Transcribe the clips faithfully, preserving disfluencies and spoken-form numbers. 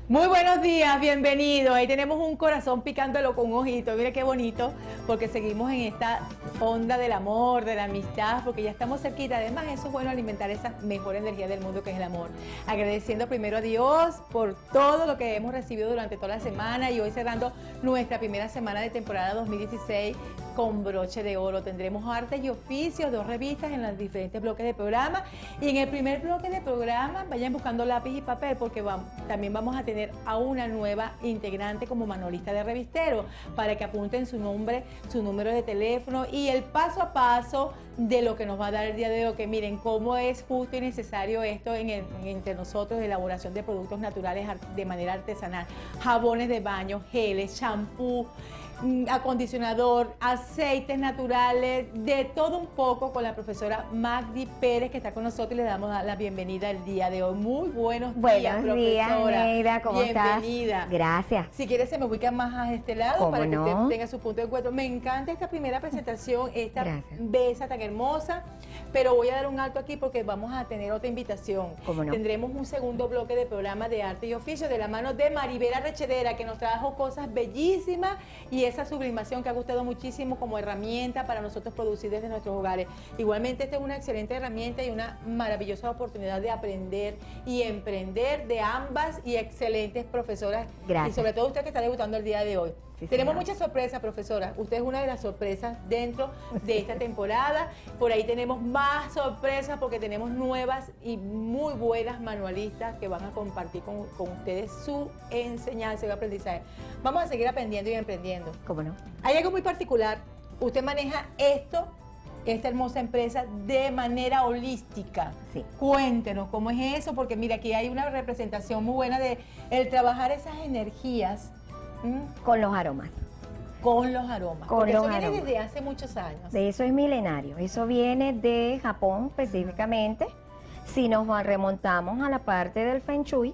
Muy buenos días, bienvenidos. Ahí tenemos un corazón picándolo con un ojito. Mire qué bonito, porque seguimos en esta onda del amor, de la amistad, porque ya estamos cerquita. Además, eso es bueno, alimentar esa mejor energía del mundo que es el amor. Agradeciendo primero a Dios por todo lo que hemos recibido durante toda la semana y hoy cerrando nuestra primera semana de temporada dos mil dieciséis con broche de oro. Tendremos artes y oficios, dos revistas en los diferentes bloques de programa. Y en el primer bloque de programa, vayan buscando lápiz y papel, porque vamos, también vamos a tener a una nueva integrante como manualista de revistero, para que apunten su nombre, su número de teléfono y el paso a paso de lo que nos va a dar el día de hoy, que miren cómo es justo y necesario esto en el, entre nosotros, de elaboración de productos naturales de manera artesanal, jabones de baño, geles, champú, acondicionador, aceites naturales, de todo un poco, con la profesora Magdi Pérez, que está con nosotros, y le damos la bienvenida el día de hoy. Muy buenos días, buenos días, profesora. Neida, ¿cómo estás? Bienvenida. Gracias. Si quieres, se me ubica más a este lado para no? que usted tenga su punto de encuentro. Me encanta esta primera presentación, esta Gracias. besa tan hermosa, pero voy a dar un alto aquí porque vamos a tener otra invitación. ¿Cómo no? Tendremos un segundo bloque de programa de arte y oficio de la mano de Maribela Rechedera, que nos trajo cosas bellísimas y esa sublimación que ha gustado muchísimo como herramienta para nosotros producir desde nuestros hogares. Igualmente, esta es una excelente herramienta y una maravillosa oportunidad de aprender y emprender de ambas y excelentes profesoras. Gracias. Y sobre todo usted que está debutando el día de hoy. Sí, Tenemos señora. muchas sorpresas, profesora. Usted es una de las sorpresas dentro de esta temporada. Por ahí tenemos más sorpresas porque tenemos nuevas y muy buenas manualistas que van a compartir con, con ustedes su enseñanza y aprendizaje. Vamos a seguir aprendiendo y emprendiendo. ¿Cómo no? Hay algo muy particular. Usted maneja esto, esta hermosa empresa, de manera holística. Sí. Cuéntenos cómo es eso, porque mira, aquí hay una representación muy buena de el trabajar esas energías. ¿Mm? Con los aromas. Con los aromas. Con Porque los eso viene aromas. desde hace muchos años. De eso es milenario. Eso viene de Japón específicamente. Si nos remontamos a la parte del Feng Shui,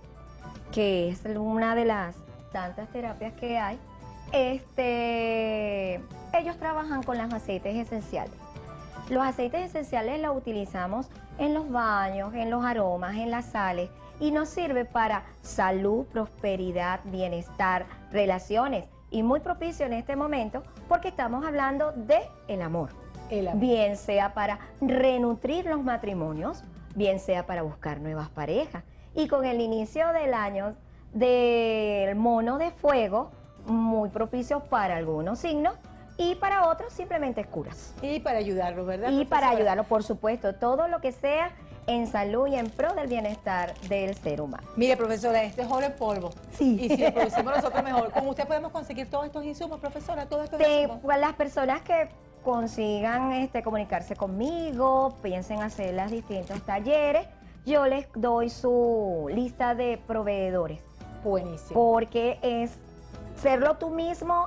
que es una de las tantas terapias que hay, este, ellos trabajan con los aceites esenciales. Los aceites esenciales los utilizamos en los baños, en los aromas, en las sales, y nos sirve para salud, prosperidad, bienestar, relaciones, y muy propicio en este momento porque estamos hablando de el amor. El amor. Bien sea para renutrir los matrimonios, bien sea para buscar nuevas parejas. Y con el inicio del año del mono de fuego, muy propicio para algunos signos, y para otros simplemente curas. Y para ayudarlos, ¿verdad, Y para profesora? ayudarlo, por supuesto, todo lo que sea en salud y en pro del bienestar del ser humano. Mire, profesora, este es oro en polvo. Sí. Y si lo producimos nosotros mejor. ¿Con usted podemos conseguir todos estos insumos, profesora? Todos estos De, insumos. pues, las personas que consigan este, comunicarse conmigo, piensen hacer los distintos talleres, yo les doy su lista de proveedores. Buenísimo. Porque es serlo tú mismo,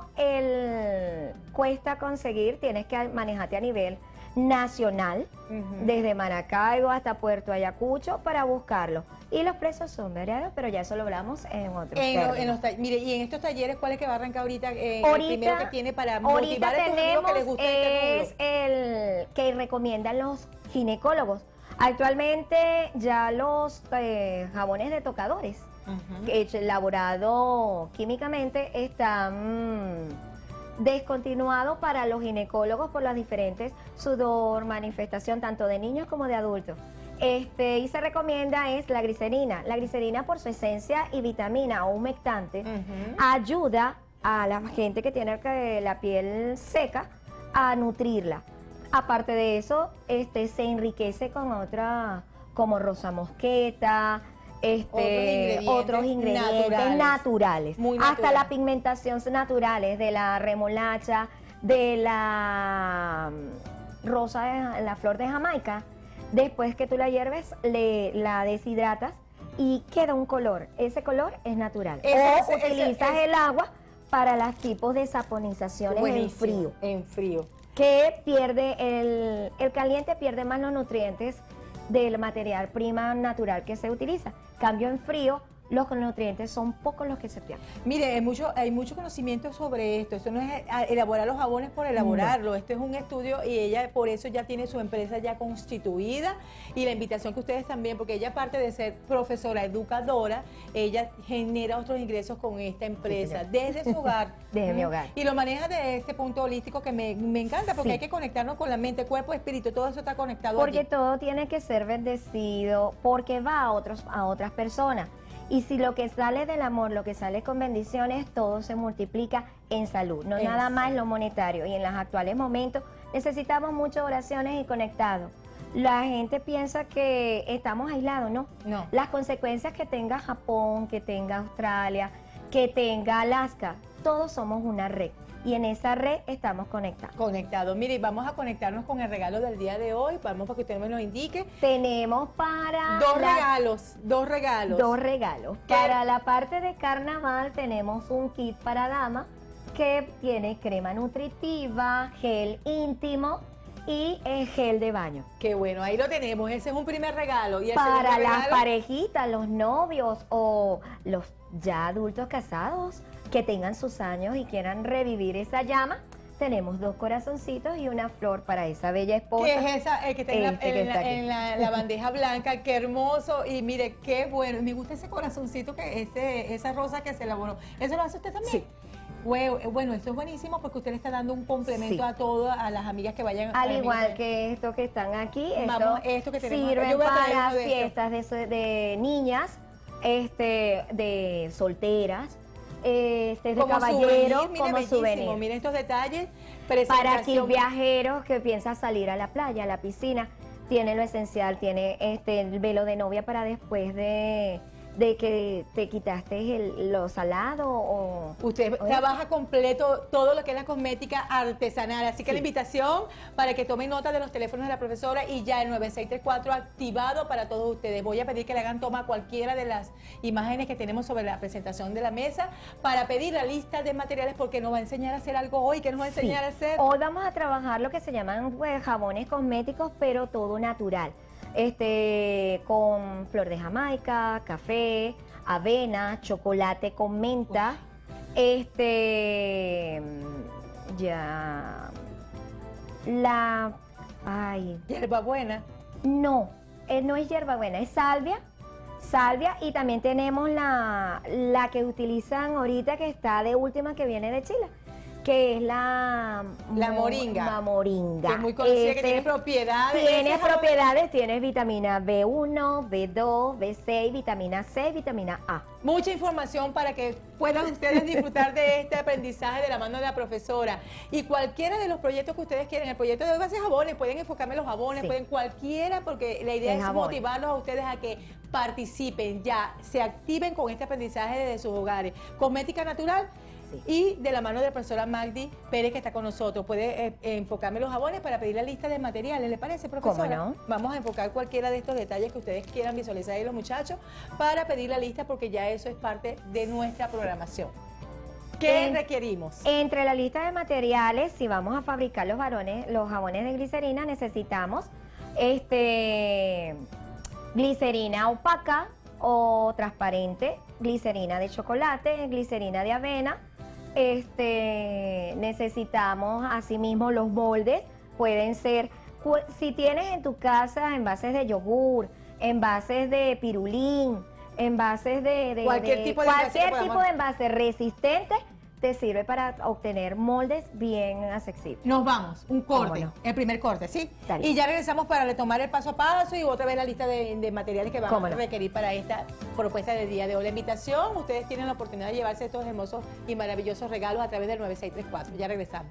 el cuesta conseguir, tienes que manejarte a nivel nacional, Uh-huh. desde Maracaibo hasta Puerto Ayacucho, para buscarlo. Y los precios son variados, pero ya eso lo hablamos en otro En, lo- término. en los ta- mire, y en estos talleres, ¿cuál es que va a arrancar ahorita? Eh, el Ahorita- primero que tiene para Ahorita motivar a estos amigos tenemos que les gusta este es rubro. el que recomiendan los ginecólogos. Actualmente ya los eh, jabones de tocadores, Ujú. que hecho, elaborado químicamente, están mm, descontinuados para los ginecólogos por las diferentes sudor, manifestación tanto de niños como de adultos. Este, y se recomienda es la glicerina. La glicerina, por su esencia y vitamina o humectante, Ujú. ayuda a la gente que tiene que- la piel seca a nutrirla. Aparte de eso, este, se enriquece con otra, como rosa mosqueta, este, Otros otros ingredientes ingredientes, naturales. naturales, Muy hasta natural. la pigmentación naturales de la remolacha, de la mm, rosa, de- la flor de Jamaica. Después que tú la hierves, le, la deshidratas y queda un color. Ese color es natural. Ese- o ese- ese- utilizas ese- el agua para los tipos de saponizaciones en Buenísimo. frío, En frío. que pierde el, el caliente pierde más los nutrientes del material prima natural que se utiliza. Cambio en frío, los nutrientes son pocos los que se pierden. Mire, hay mucho, hay mucho conocimiento sobre esto. Esto no es elaborar los jabones por elaborarlo. No. Esto es un estudio y ella por eso ya tiene su empresa ya constituida. Y la invitación que ustedes también, porque ella aparte de ser profesora, educadora, ella genera otros ingresos con esta empresa sí, desde su hogar. Desde mi hogar. Y lo maneja desde este punto holístico que me, me encanta porque sí. hay que conectarnos con la mente, cuerpo, espíritu, todo eso está conectado. Porque allí. todo tiene que ser bendecido, porque va a, otros, a otras personas. Y si lo que sale del amor, lo que sale con bendiciones, todo se multiplica en salud, no es nada más lo monetario. Y en los actuales momentos necesitamos muchas oraciones y conectados. La gente piensa que estamos aislados, ¿no? No. Las consecuencias que tenga Japón, que tenga Australia, que tenga Alaska, todos somos una red. Y en esa red estamos conectados. Conectados. Mire, vamos a conectarnos con el regalo del día de hoy. Vamos para que usted me lo indique. Tenemos para... Dos la... regalos, dos regalos. Dos regalos. ¿Qué? Para la parte de carnaval tenemos un kit para dama que tiene crema nutritiva, gel íntimo y eh, gel de baño. Qué bueno, ahí lo tenemos. Ese es un primer regalo. ¿Y el para las regalo? parejitas, los novios o los ya adultos casados que tengan sus años y quieran revivir esa llama, tenemos dos corazoncitos y una flor para esa bella esposa. ¿Qué es esa? El que está en, la, este en, que la, está en la, la bandeja blanca, qué hermoso. Y mire, qué bueno. Me gusta ese corazoncito, que ese, esa rosa que se elaboró. ¿Eso lo hace usted también? Sí. Bueno, bueno, esto es buenísimo porque usted le está dando un complemento Sí. a todas, a las amigas que vayan. Al a igual que esto que están aquí, Vamos, esto, esto que tenemos sirve acá. Yo voy a traer para uno de fiestas de, so- de niñas, este, de solteras, este, de como caballeros, souvenir, mire, como bellísimo. souvenir. Miren estos detalles. Para aquel Presentación. viajeros que piensa salir a la playa, a la piscina, tiene lo esencial, tiene este el velo de novia para después de, de que te quitaste el, lo salado o... Usted o trabaja completo todo lo que es la cosmética artesanal, así que Sí. la invitación para que tomen nota de los teléfonos de la profesora y ya el nueve seis tres cuatro activado para todos ustedes. Voy a pedir que le hagan toma a cualquiera de las imágenes que tenemos sobre la presentación de la mesa para pedir la lista de materiales porque nos va a enseñar a hacer algo hoy. ¿Qué nos va a enseñar Sí. a hacer? Hoy vamos a trabajar lo que se llaman pues, jabones cosméticos, pero todo natural. Este, con flor de Jamaica, café, avena, chocolate con menta, este, ya, la, ay, Hierbabuena. no, eh, no es hierbabuena, es salvia, salvia y también tenemos la, la que utilizan ahorita que está de última que viene de Chile, que es la, La mo- moringa. La moringa. Que es muy conocida, que Este, tiene propiedades. Tiene Ese jabón- propiedades, tienes vitamina B uno, B dos, B seis, vitamina C, vitamina A. Mucha información para que puedan ustedes disfrutar de este aprendizaje de la mano de la profesora. Y cualquiera de los proyectos que ustedes quieran, el proyecto de hoy va a ser jabones, pueden enfocarme en los jabones, Sí. pueden cualquiera, porque la idea El es jabón. motivarlos a ustedes a que participen ya, se activen con este aprendizaje desde sus hogares. Cosmética natural. Sí. Y de la mano de la profesora Magdi Pérez, que está con nosotros. Puede eh, enfocarme los jabones para pedir la lista de materiales, ¿le parece, profesora? ¿Cómo no? Vamos a enfocar cualquiera de estos detalles que ustedes quieran visualizar ahí los muchachos para pedir la lista porque ya eso es parte de nuestra programación. ¿Qué En- requerimos? Entre la lista de materiales, si vamos a fabricar los, varones, los jabones de glicerina, necesitamos este, glicerina opaca o transparente, glicerina de chocolate, glicerina de avena. Este, necesitamos asimismo los moldes, pueden ser, cu- si tienes en tu casa envases de yogur, envases de pirulín, envases de, de- Cualquier de- tipo de envase que cualquier podamos- tipo de envase resistente, te sirve para obtener moldes bien accesibles. Nos vamos, un corte, ¿Cómo no? el primer corte, ¿sí? Dale. Y ya regresamos para retomar el paso a paso y otra vez la lista de, de materiales que vamos ¿Cómo a no? requerir para esta propuesta del día de hoy. La invitación, ustedes tienen la oportunidad de llevarse estos hermosos y maravillosos regalos a través del nueve seis tres cuatro. Ya regresamos.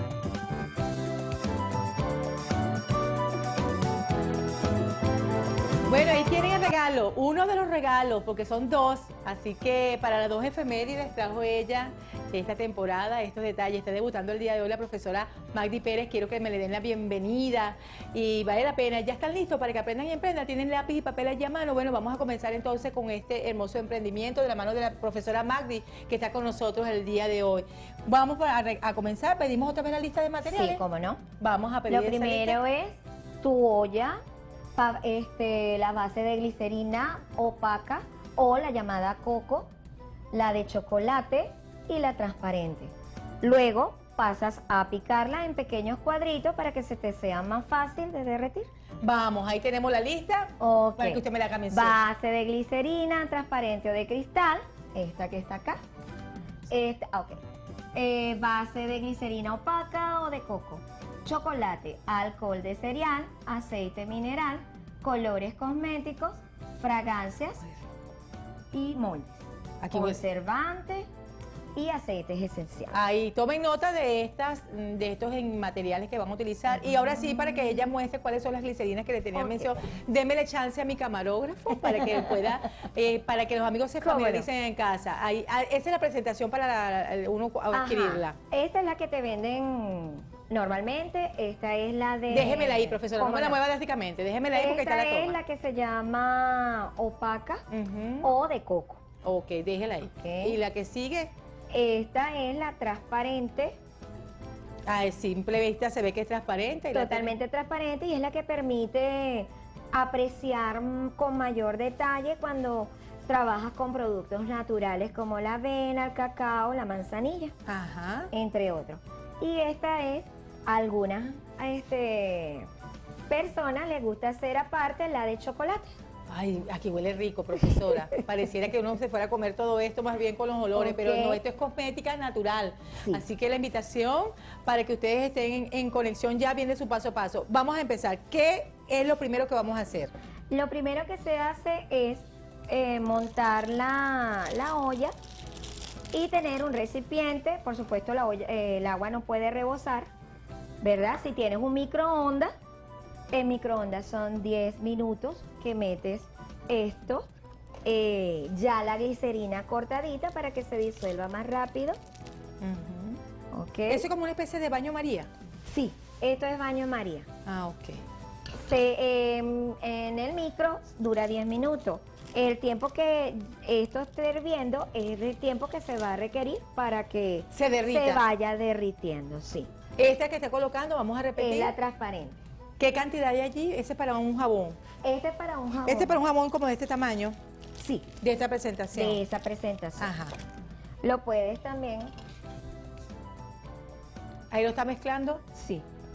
Bueno, ahí tienen el regalo, uno de los regalos, porque son dos, así que para las dos efemérides trajo ella esta temporada, estos detalles. Está debutando el día de hoy la profesora Magdi Pérez, quiero que me le den la bienvenida y vale la pena. ¿Ya están listos para que aprendan y emprendan? ¿Tienen lápiz y papel allí a mano? Bueno, vamos a comenzar entonces con este hermoso emprendimiento de la mano de la profesora Magdi, que está con nosotros el día de hoy. Vamos a, a comenzar, pedimos otra vez la lista de materiales. Sí, cómo no. Vamos a pedir Lo esa primero lista. es tu olla, pa- este, la base de glicerina opaca o la llamada coco, la de chocolate y la transparente. Luego pasas a picarla en pequeños cuadritos para que se te sea más fácil de derretir. Vamos, ahí tenemos la lista Ok. para que usted me la haga mención. Base de glicerina transparente o de cristal, esta que está acá. Esta, ok. Eh, base de glicerina opaca o de coco. Chocolate, alcohol de cereal, aceite mineral, colores cosméticos, fragancias y moldes. Aquí voy. Conservantes y aceites esenciales. Ahí tomen nota de estas, de estos en materiales que van a utilizar. Y ahora sí, para que ella muestre cuáles son las glicerinas que le tenía Ok. mención, démele chance a mi camarógrafo para que pueda, eh, para que los amigos se ¿Cómo no? familiaricen en casa. Ahí, ah, esa es la presentación para la- la- uno adquirirla. Ajá. Esta es la que te venden normalmente. Esta es la de... Déjemela ahí, profesora, no ¿Cómo me la no? mueva drásticamente, déjemela ahí porque Esta está la es toma. la que se llama opaca Ujú. o de coco. Ok, déjela ahí. Ok. Y la que sigue, Esta es la transparente, a simple vista se ve que es transparente. y la totalmente transparente, y es la que permite apreciar mm, con mayor detalle cuando trabajas con productos naturales como la avena, el cacao, la manzanilla, tengo- Ajá. entre otros. Y esta es, a algunas este, personas les gusta hacer aparte la de chocolate. Ay, aquí huele rico, profesora. Pareciera que uno se fuera a comer todo esto más bien con los olores, Ok. pero no, esto es cosmética natural. Sí. Así que la invitación para que ustedes estén en, en conexión ya viene su paso a paso. Vamos a empezar. ¿Qué es lo primero que vamos a hacer? Lo primero que se hace es eh, montar la, la olla y tener un recipiente. Por supuesto, la olla- eh, el agua no puede rebosar, ¿verdad? Si tienes un microondas, en microondas son diez minutos que metes esto, eh, ya la glicerina cortadita para que se disuelva más rápido. ¿Ok? Eso es como una especie de baño María. Sí, esto es baño María. Ah, ok. Se, eh, en el micro dura diez minutos. El tiempo que esto esté hirviendo es el tiempo que se va a requerir para que Se derrita. se vaya derritiendo, sí. Esta que está colocando, vamos a Es repetir. la transparente. ¿Qué cantidad hay allí? Ese es para un jabón. Este es para un jabón. Este es para un jabón como de este tamaño, Sí, de esta presentación. de esa presentación. Ajá. Lo puedes también, Ahí lo está mezclando. sí,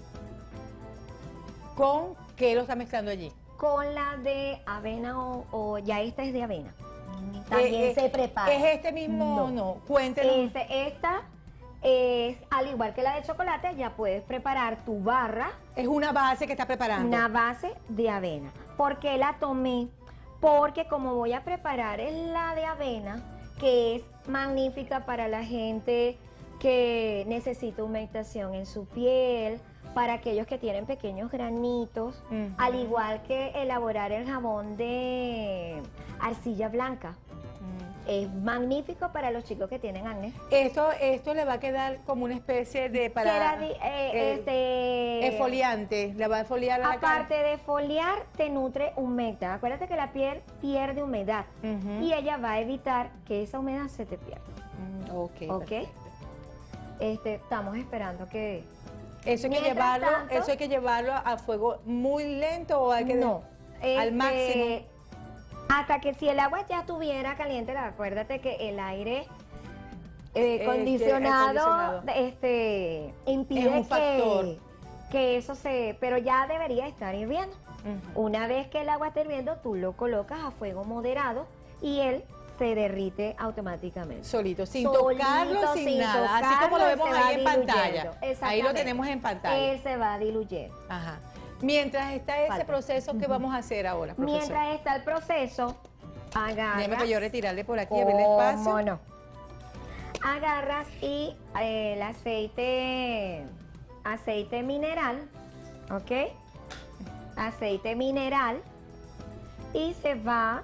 ¿Con qué lo está mezclando allí? con la de avena o, o ya esta es de avena. También Eh, eh, se prepara. ¿Es este mismo o No. no? Cuéntenos. Este- esta es, al igual que la de chocolate, ya puedes preparar tu barra, Es una base que está preparando. una base de avena. ¿Por qué la tomé? Porque como voy a preparar es la de avena, que es magnífica para la gente que necesita humectación en su piel, para aquellos que tienen pequeños granitos, Ujú. al igual que elaborar el jabón de arcilla blanca. Mm. Es magnífico para los chicos que tienen acné. Esto, esto le va a quedar como una especie de para Que era di- eh, eh, este, exfoliante. Le va a exfoliar a la cara. aparte de foliar, te nutre humecta. Acuérdate que la piel pierde humedad Ujú. y ella va a evitar que esa humedad se te pierda. Mm, ok. ¿Ok? perfecto. Este, estamos esperando que... Eso hay que Mientras llevarlo, tanto- eso hay que llevarlo a fuego muy lento o hay que No. al este, máximo. Hasta que si el agua ya estuviera caliente, acuérdate que el aire eh, El- acondicionado, el acondicionado. este, impide Es un factor. que, que eso se... Pero ya debería estar hirviendo. Ujú. Una vez que el agua esté hirviendo, tú lo colocas a fuego moderado y él se derrite automáticamente. Solito, sin Solito, tocarlo, sin, sin nada, así como lo tocarlo, vemos se va ahí en pantalla. diluyendo. Ahí lo Exactamente. tenemos en pantalla. Él se va diluyendo. Ajá. Mientras está ese Falta. proceso, ¿qué Ujú. vamos a hacer ahora, profesor? Mientras está el proceso, agarras... Déjame que yo retirarle por aquí, a ver el espacio. ¿Cómo no? Agarras y eh, el aceite, aceite mineral, ¿ok? Aceite mineral y se va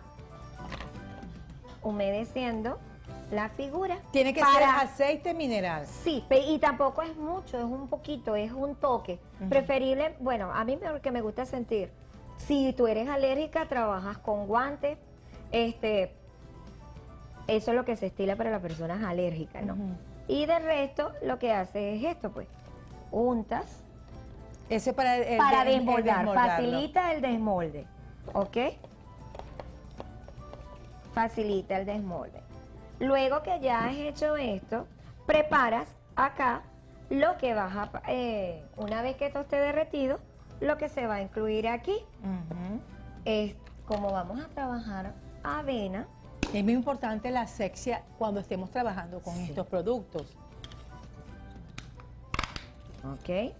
humedeciendo la figura. Tiene que para- ser aceite mineral. Sí, pe- y tampoco es mucho, es un poquito, es un toque. Ujú. Preferible, bueno, a mí me, que me gusta sentir, si tú eres alérgica, trabajas con guantes, este, eso es lo que se estila para las personas alérgicas, ¿no? Ujú. Y de resto, lo que hace es esto, pues, untas Eso es para el, para el- el desmoldar, desmoldarlo. facilita el desmolde, ¿ok? facilita el desmolde. Luego que ya has hecho esto, preparas acá lo que vas a, eh, una vez que esto esté derretido, lo que se va a incluir aquí. Ujú. Es como vamos a trabajar avena. Es muy importante la asepsia cuando estemos trabajando con Sí. estos productos. Ok.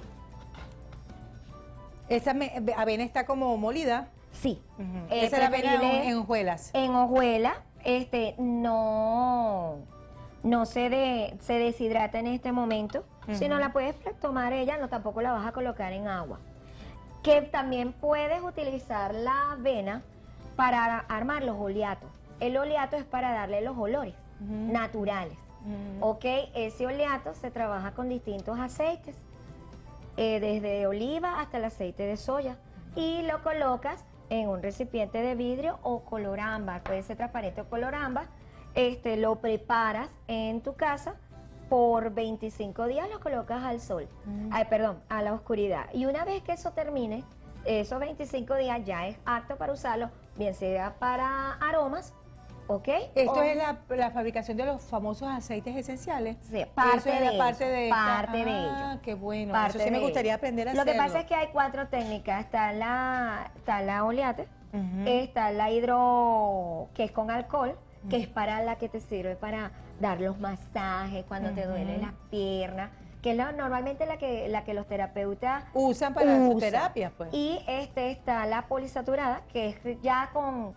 Esa me- avena está como molida. Sí. Ujú. Eh, Esa es la avena en, preferible- en hojuelas. En hojuela, este, no, no se, de, se deshidrata en este momento, Ujú. sino la puedes tomar ella, no tampoco la vas a colocar en agua. Que también puedes utilizar la avena para armar los oleatos. El oleato es para darle los olores Ujú. naturales. Ujú. Ok, ese oleato se trabaja con distintos aceites, eh, desde oliva hasta el aceite de soya, y lo colocas en un recipiente de vidrio o color ámbar, puede ser transparente o color ámbar. Este, lo preparas en tu casa por veinticinco días, lo colocas al sol, Mm. ay, perdón, a la oscuridad. Y una vez que eso termine, esos veinticinco días ya es apto para usarlo, bien sea para aromas, ¿ok? Esto O- es la, la fabricación de los famosos aceites esenciales. Sí, parte Eso es de la ello, parte de esta- parte de Ah, ello. qué bueno. Parte Eso sí me de gustaría ello. aprender a Lo hacerlo. que pasa es que hay cuatro técnicas. Está la, está la oleate, Ujú. está la hidro, que es con alcohol, que es para la que te sirve para dar los masajes cuando te Ujú. duelen las piernas, que es la- normalmente la que, la que los terapeutas Usan para sus usan. terapias, pues. Y este está la polisaturada, que es ya con,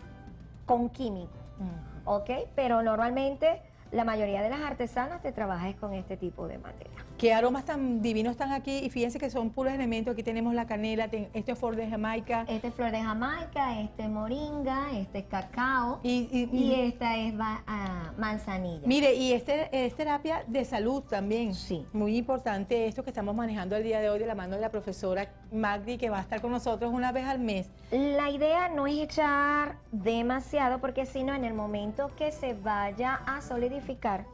con químico, Ujú. ¿ok? Pero normalmente la mayoría de las artesanas te trabajas con este tipo de madera. Qué aromas tan divinos están aquí. Y fíjense que son puros elementos. Aquí tenemos la canela, ten- esto es flor de Jamaica. Este es flor de Jamaica, este es moringa, este es cacao Y, y- y y- esta es va- ah, manzanilla. mire, y este es terapia de salud también. Sí. Muy importante esto que estamos manejando el día de hoy de la mano de la profesora Magdi, que va a estar con nosotros una vez al mes. La idea no es echar demasiado porque si no en el momento que se vaya a solidificar,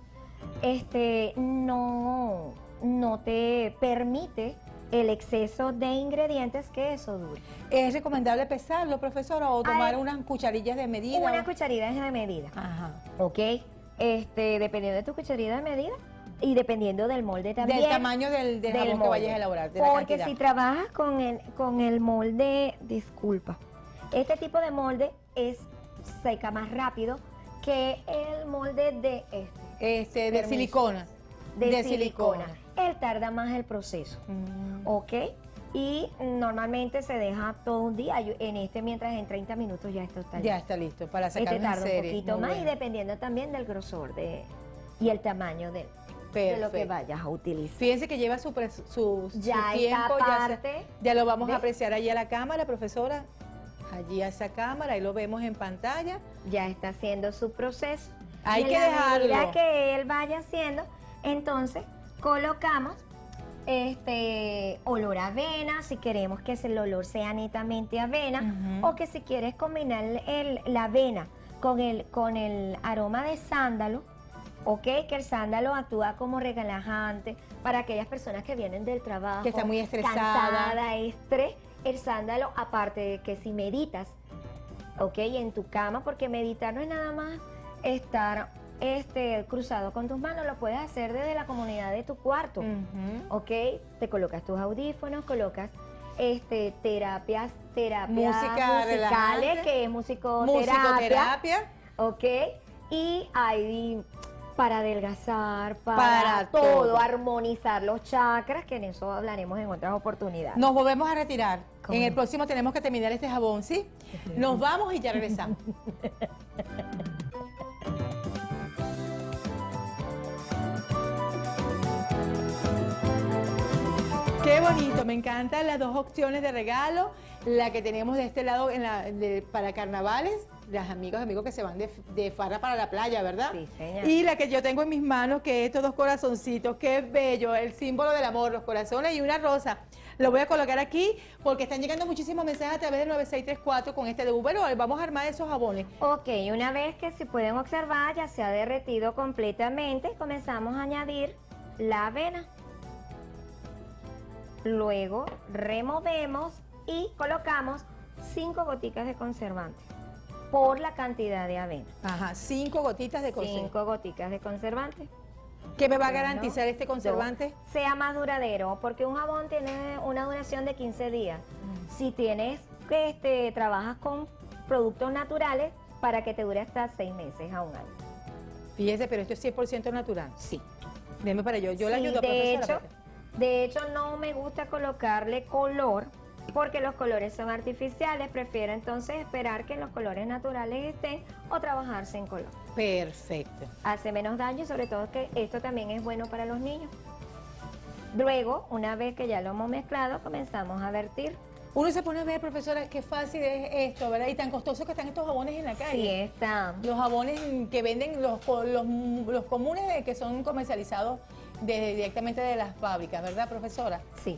este no, no te permite el exceso de ingredientes que eso dure. ¿Es recomendable pesarlo, profesora, o tomar Ay, unas cucharillas de medida? Una cucharilla es de medida. Ajá. ¿Ok? Este, dependiendo de tu cucharilla de medida y dependiendo del molde también. Del tamaño del, del del jabón que molde. vayas a elaborar, de la Porque cantidad. si trabajas con el, con el molde, disculpa, este tipo de molde es seca más rápido que el molde de este, Este, de Permiso. silicona. de, silicona. Él tarda más el proceso, Mm. ¿ok? Y normalmente se deja todo un día. Yo- en este, mientras en treinta minutos ya esto está listo. Ya está listo para sacar Este una tarda un serie. poquito Muy más y bueno. dependiendo también del grosor de, y el tamaño de, de lo que Perfecto. vayas a utilizar. Fíjense que lleva su, pres- su, su Ya esta tiempo, ya, se- parte ya lo vamos de- a apreciar allí a la cámara, profesora. Allí a esa cámara, ahí lo vemos en pantalla. Ya está haciendo su proceso. Hay Y en que la dejarlo. medida que él vaya haciendo, entonces colocamos este olor a avena, si queremos que el olor sea netamente avena, Ujú. o que si quieres combinar el, la avena con el, con el aroma de sándalo, ok, que el sándalo actúa como relajante para aquellas personas que vienen del trabajo, Que está muy estresada. cansada, estrés. El sándalo, aparte de que si meditas, ok, en tu cama, porque meditar no es nada más estar este, cruzado con tus manos, lo puedes hacer desde la comunidad de tu cuarto, Ujú. ok, te colocas tus audífonos, colocas este, terapias, terapias Música relajante. musicales, que es musicoterapia, Musicoterapia. ok, y hay para adelgazar, para, Para todo, todo. armonizar los chakras, que en eso hablaremos en otras oportunidades. Nos volvemos a retirar. ¿Cómo? En el próximo tenemos que terminar este jabón, ¿sí? Nos vamos y ya regresamos. Qué bonito, me encantan las dos opciones de regalo, la que tenemos de este lado en la, de- para carnavales, las amigas amigos que se van de, de farra para la playa, ¿verdad? Sí, señor. Y la que yo tengo en mis manos, que es estos dos corazoncitos, qué bello, el símbolo del amor, los corazones y una rosa. Lo voy a colocar aquí porque están llegando muchísimos mensajes a través del nueve seis tres cuatro con este de Uber. Vamos a armar esos jabones. Ok, una vez que si pueden observar ya se ha derretido completamente, comenzamos a añadir la avena. Luego removemos y colocamos cinco goticas de conservante. por la cantidad de avena. Ajá, cinco gotitas de conservante. Cinco goticas de conservante. ¿Qué me va a Uno, garantizar este conservante? Dos, sea más duradero, porque un jabón tiene una duración de quince días. Mm. Si tienes que este, trabajas con productos naturales, para que te dure hasta seis meses a un año. Fíjese, pero esto es cien por ciento natural. Sí. Deme para yo, yo sí, le ayudo, de profesora. Hecho, de hecho, no me gusta colocarle color, porque los colores son artificiales. Prefiero entonces esperar que los colores naturales estén o trabajarse en color. Perfecto. Hace menos daño y sobre todo que esto también es bueno para los niños. Luego, una vez que ya lo hemos mezclado, comenzamos a vertir. Uno se pone a ver, profesora, qué fácil es esto, ¿verdad? Y tan costoso que están estos jabones en la calle. Sí, están. Los jabones que venden, los, los, los comunes que son comercializados de, directamente de las fábricas, ¿verdad, profesora? Sí.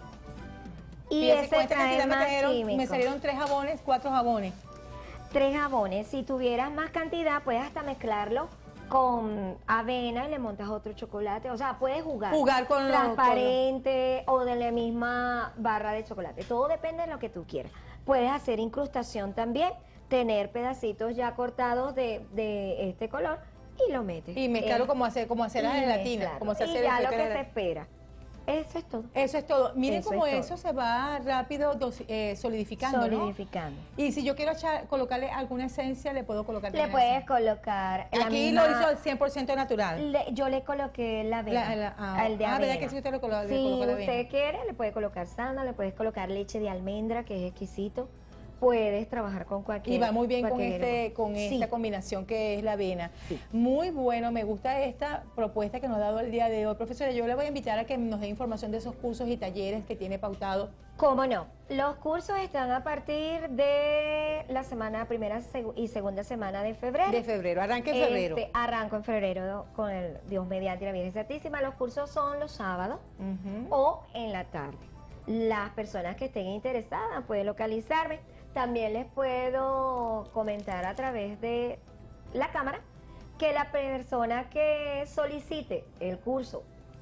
Y fíjese, ese con esta trae cantidad me, más trajeron, químicos. me salieron tres jabones, cuatro jabones. Tres jabones. Si tuvieras más cantidad, puedes hasta mezclarlo con avena y le montas otro chocolate. O sea, puedes jugar. Jugar con lo transparente con lo... o de la misma barra de chocolate. Todo depende de lo que tú quieras. Puedes hacer incrustación también, tener pedacitos ya cortados de, de este color y lo metes. Y mezclarlo eh, como hacer, como hacer la gelatina. Como se hace y ya el lo que de... se espera. Eso es todo. Eso es todo. Miren eso cómo es eso todo. se va rápido dos, eh, solidificando, Solidificando. ¿no? Y si yo quiero echar, colocarle alguna esencia, le puedo colocar. Le puedes esencia. colocar. Aquí la misma, lo hizo cien por ciento natural. Le, yo le coloqué la avena. La, la, ah, al de ah, avena. ¿verdad que si usted lo coloca? Si le la usted quiere, le puede colocar sándalo, le puedes colocar leche de almendra, que es exquisito. Puedes trabajar con cualquier. Y va muy bien con este con sí. esta combinación que es la avena. Sí. Muy bueno, me gusta esta propuesta que nos ha dado el día de hoy. Profesora, yo le voy a invitar a que nos dé información de esos cursos y talleres que tiene pautado. ¿Cómo no? Los cursos están a partir de la semana primera y segunda semana de febrero. De febrero, arranca en febrero. Este, arranco en febrero con el Dios mediante y la Virgen Santísima. Los cursos son los sábados uh-huh. o en la tarde. Las personas que estén interesadas pueden localizarme. También les puedo comentar a través de la cámara que la persona que solicite el curso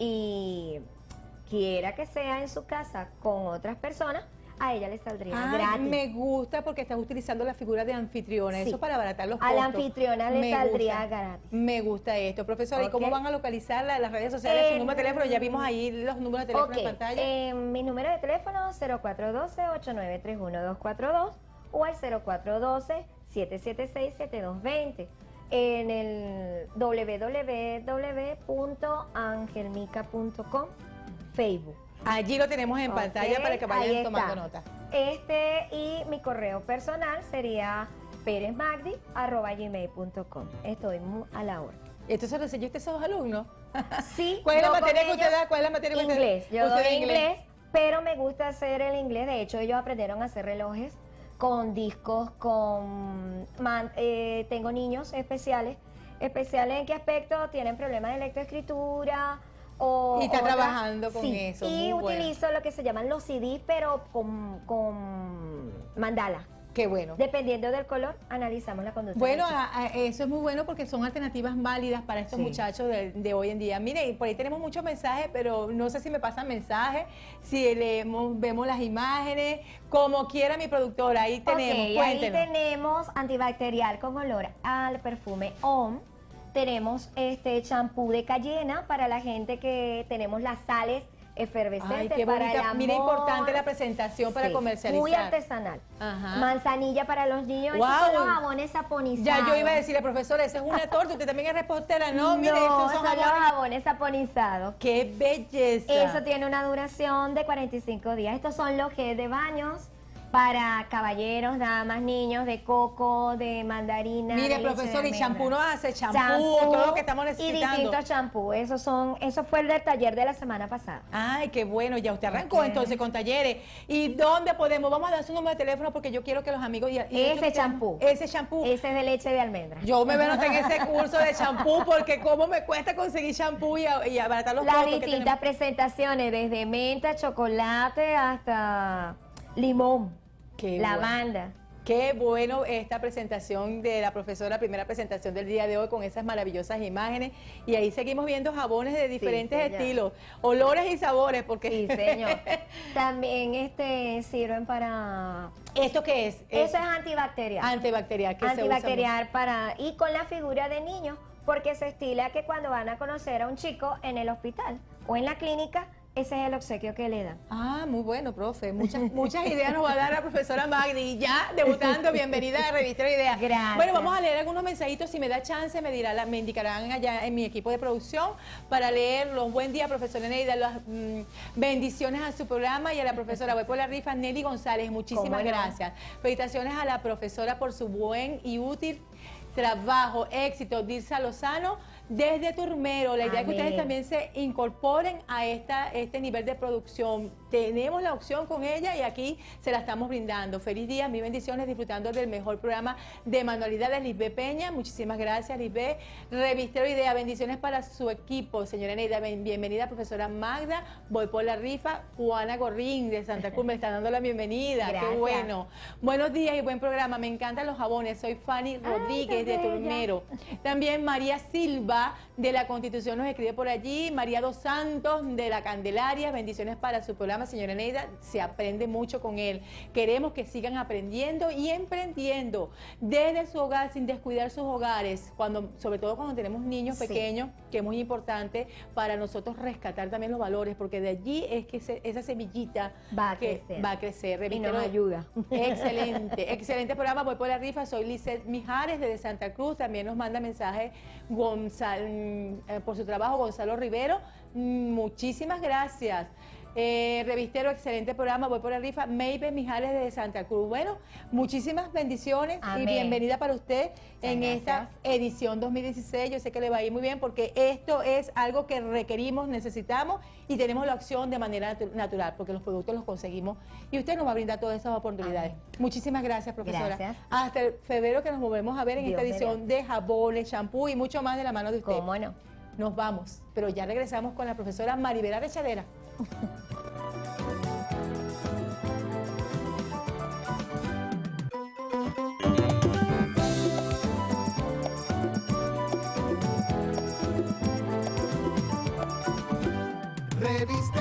y quiera que sea en su casa con otras personas, a ella le saldría ah, gratis. Me gusta porque estás utilizando la figura de anfitriona, sí. Eso para abaratar los costos. A la anfitriona le me saldría gusta, gratis. Me gusta esto. Profesora, Okay. ¿y cómo van a localizarla en las redes sociales? Eh, su número de teléfono, ya vimos ahí los números de teléfono okay. en pantalla. Eh, mi número de teléfono cero cuatro uno dos, ocho nueve tres uno, dos cuatro dos o al cero cuatro uno dos, siete siete seis, siete dos dos cero. En el doble u doble u doble u punto angelmica punto com, Facebook. Allí lo tenemos en okay, pantalla para que vayan tomando nota. Este y mi correo personal sería perezmagdi arroba gmail punto com. Estoy muy a la hora. ¿Esto se lo enseñó usted a esos alumnos? Sí. ¿Cuál es la materia que usted da? ¿Cuál es la materia que usted da? Inglés. Yo doy inglés, pero me gusta hacer el inglés. De hecho, ellos aprendieron a hacer relojes con discos, con... Man, eh, tengo niños especiales. ¿Especiales en qué aspecto? Tienen problemas de lectoescritura. O, y está otra, trabajando con sí, eso. Y muy utilizo bueno. lo que se llaman los C D, pero con, con mandala. Qué bueno. Dependiendo del color, analizamos la conducta. Bueno, a, a, eso es muy bueno porque son alternativas válidas para estos sí. muchachos de, de hoy en día. Mire, por ahí tenemos muchos mensajes, pero no sé si me pasan mensajes, si leemos, vemos las imágenes, como quiera mi productora. Ahí tenemos, okay, cuéntenos. Ahí tenemos antibacterial con olor al perfume Homme. Tenemos este champú de cayena para la gente que tenemos las sales efervescentes. Ay, qué para bonita. el amor. Mira, importante la presentación para sí, comercializar. Muy artesanal. Ajá. Manzanilla para los niños. Wow. Esos son los jabones saponizados. Ya yo iba a decirle, profesora, esa es una torta. Usted también es repostera. No, no mire, estos son, son jabones. los jabones saponizados. ¡Qué belleza! Eso tiene una duración de cuarenta y cinco días. Estos son los gel de baños para caballeros, damas, niños, de coco, de mandarina. Mire, de profesor, y champú no hace, champú, champú, todo lo que estamos necesitando. Y distintos champú. Esos son, eso fue el del taller de la semana pasada. Ay, qué bueno, ya usted arrancó okay. entonces con talleres. ¿Y dónde podemos? Vamos a dar su número de teléfono porque yo quiero que los amigos... Y, y ese champú. Ese champú. Ese es de leche de almendra. Yo me voy a anotar en ese curso de champú porque cómo me cuesta conseguir champú y, y abaratar los Las costos distintas presentaciones, desde menta, chocolate hasta limón. Qué lavanda. Bueno. Qué bueno esta presentación de la profesora, primera presentación del día de hoy con esas maravillosas imágenes. Y ahí seguimos viendo jabones de diferentes Sí, estilos, olores y sabores, porque... Sí, señor. También este, sirven para... ¿Esto qué es? Eso es antibacterial. Antibacterial. Que Antibacterial para... Y con la figura de niños, porque se estila que cuando van a conocer a un chico en el hospital o en la clínica, ese es el obsequio que le dan. Ah, muy bueno, profe. Muchas, muchas ideas nos va a dar la profesora Magdi. Y ya, debutando, bienvenida a Revista Ideas. Gracias. Bueno, vamos a leer algunos mensajitos. Si me da chance, me dirá, la- me indicarán allá en mi equipo de producción para leerlos. Buen día, profesora Neida. Las mm, bendiciones a su programa y a la profesora. Voy por la rifa, Nelly González. Muchísimas ¿Cómo no? gracias. Felicitaciones a la profesora por su buen y útil trabajo, éxito. Dirza Lozano, desde Turmero. La idea es que Amén. ustedes también se incorporen a esta, este nivel de producción. Tenemos la opción con ella y aquí se la estamos brindando. Feliz día, mil bendiciones, disfrutando del mejor programa de manualidades. Lisbeth Peña, muchísimas gracias, Lisbeth. Revistero Idea, bendiciones para su equipo. Señora Neida, ben- bienvenida, profesora Magda. Voy por la rifa. Juana Gorrín, de Santa Cruz, me está dando la bienvenida. Gracias. Qué bueno. Buenos días y buen programa. Me encantan los jabones. Soy Fanny Rodríguez, de qué bella. Turmero. También María Silva, de la Constitución, nos escribe por allí. María Dos Santos, de la Candelaria. Bendiciones para su programa, señora Neida. Se aprende mucho con él. Queremos que sigan aprendiendo y emprendiendo desde su hogar, sin descuidar sus hogares, cuando, sobre todo cuando tenemos niños Sí. pequeños, que es muy importante para nosotros rescatar también los valores, porque de allí es que se- esa semillita Va a que crecer. va a crecer. Y Revistero nos de- ayuda. Excelente, excelente programa. Voy por la rifa. Soy Lizeth Mijares, desde Santa Cruz. También nos manda mensaje Gonzalo, por su trabajo, Gonzalo Rivero. Mm, Muchísimas gracias. Eh, Revistero, excelente programa. Voy por la rifa. Maybe Mijares, desde Santa Cruz. Bueno, muchísimas bendiciones Amén. y bienvenida para usted en Muchas esta gracias. edición dos mil dieciséis. Yo sé que le va a ir muy bien porque esto es algo que requerimos, necesitamos y tenemos la opción de manera natu- natural porque los productos los conseguimos y usted nos va a brindar todas esas oportunidades. Amén. Muchísimas gracias, profesora. Gracias. Hasta el febrero que nos volvemos a ver en Dios esta edición mediante. de jabones, champú y mucho más de la mano de usted. ¿Cómo no? Nos vamos, pero ya regresamos con la profesora Maribela Rechadera. Revista